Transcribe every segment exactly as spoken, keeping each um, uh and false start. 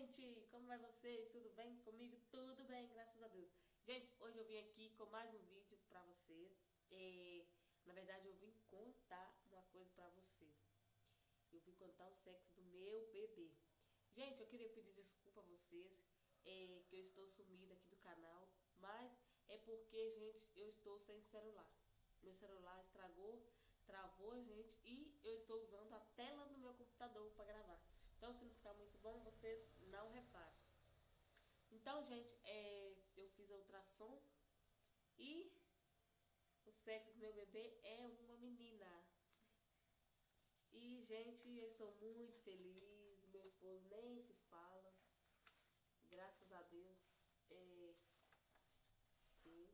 gente! Como vai vocês? Tudo bem? Comigo? Tudo bem, graças a Deus. Gente, hoje eu vim aqui com mais um vídeo pra vocês. É, na verdade, eu vim contar uma coisa pra vocês. Eu vim contar o sexo do meu bebê. Gente, eu queria pedir desculpa a vocês, é, que eu estou sumida aqui do canal. Mas é porque, gente, eu estou sem celular. Meu celular estragou, travou, gente, e eu estou usando a tela do meu computador para gravar. Então, se não ficar muito bom, vocês não reparem. Então, gente, é, eu fiz a ultrassom e o sexo do meu bebê é uma menina. E, gente, eu estou muito feliz. Meu esposo nem se fala. Graças a Deus. É, e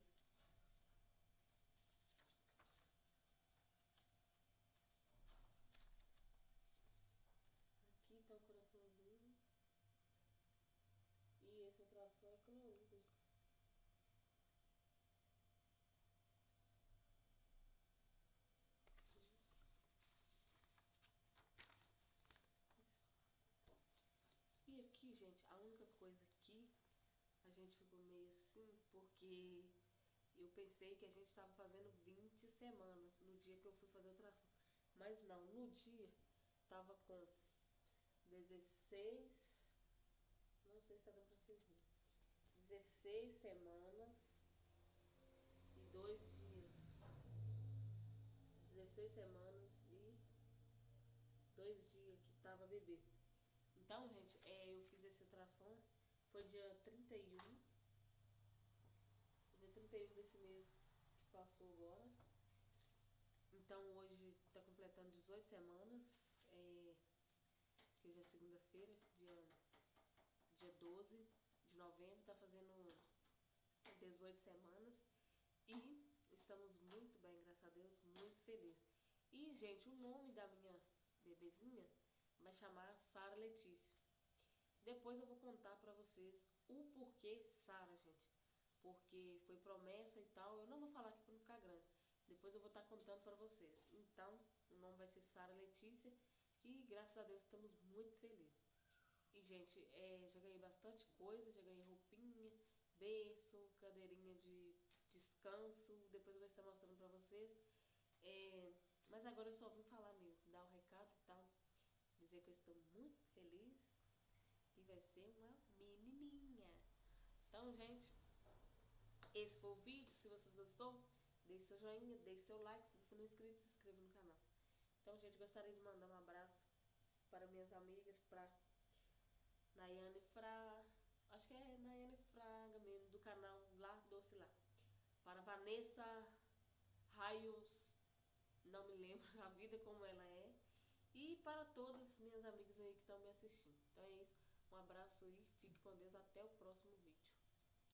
aqui tá o coraçãozinho. E esse ultrassom é colorido. E aqui, gente, a única coisa aqui, a gente ficou meio assim, porque eu pensei que a gente estava fazendo vinte semanas no dia que eu fui fazer a ultrassom. Mas não, no dia tava com dezesseis, não sei se tá dando pra se ver, dezesseis semanas e dois dias. dezesseis semanas e dois dias que tava bebê. Então, gente, é, eu fiz esse ultrassom, foi dia trinta e um, dia trinta e um desse mês que passou agora. Então hoje tá completando dezoito semanas, é, que hoje é segunda-feira, dia, dia doze de novembro, tá fazendo dezoito semanas e estamos muito bem, graças a Deus, muito felizes. E, gente, o nome da minha bebezinha vai chamar Sara Letícia. Depois eu vou contar pra vocês o porquê Sara, gente. Porque foi promessa e tal. Eu não vou falar aqui pra não ficar grande. Depois eu vou estar contando pra vocês. Então, o nome vai ser Sara Letícia. E graças a Deus estamos muito felizes. E, gente, é, já ganhei bastante coisa. Já ganhei roupinha, berço, cadeirinha de descanso. Depois eu vou estar mostrando pra vocês. É, mas agora eu só vim falar mesmo. Dar o um recado e tal. Dizer que eu estou muito feliz. E vai ser uma menininha. Então, gente, esse foi o vídeo. Se vocês gostou, deixe seu joinha, deixe seu like. Se você não é inscrito, se inscreva no canal. Então, gente, gostaria de mandar um abraço para minhas amigas, para Nayane Fra, acho que é Nayane Fraga mesmo, do canal lá, Doce Lá. Para Vanessa Raios, não me lembro a vida como ela é. E para todas as minhas amigas aí que estão me assistindo. Então é isso. Um abraço e fique com Deus. Até o próximo vídeo.